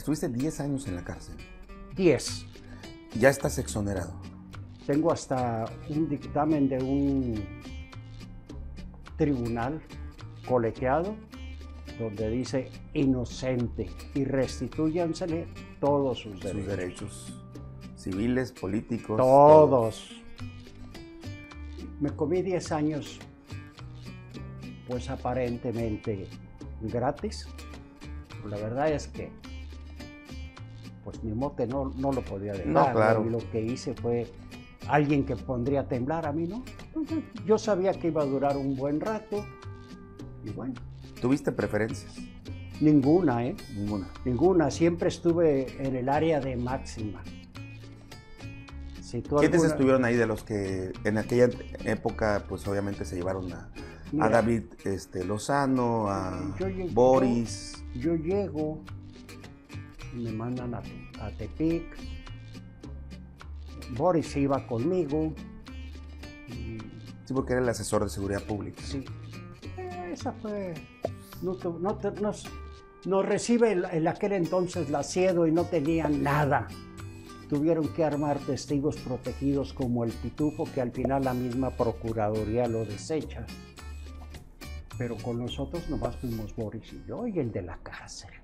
Estuviste 10 años en la cárcel. 10. Ya estás exonerado. Tengo hasta un dictamen de un tribunal colegiado donde dice inocente y restitúyansele todos sus derechos. Sus derechos civiles, políticos. Todos. Me comí 10 años, pues aparentemente gratis. La verdad es que pues mi mote no lo podía dejar. No, claro. Y lo que hice fue alguien que pondría a temblar, a mí no. Entonces, yo sabía que iba a durar un buen rato y bueno. ¿Tuviste preferencias? Ninguna, Ninguna. Ninguna. Siempre estuve en el área de máxima. Si ¿Quiénes estuvieron ahí de los que en aquella época pues obviamente se llevaron a David Lozano, a Boris? Yo llego y me mandan a Tepic. Boris iba conmigo. Sí, porque era el asesor de seguridad pública. Sí. Esa fue... Nos recibe en aquel entonces la Siedo y no tenían nada. Tuvieron que armar testigos protegidos como el Pitufo, que al final la misma Procuraduría lo desecha. Pero con nosotros nomás fuimos Boris y yo y el de la cárcel.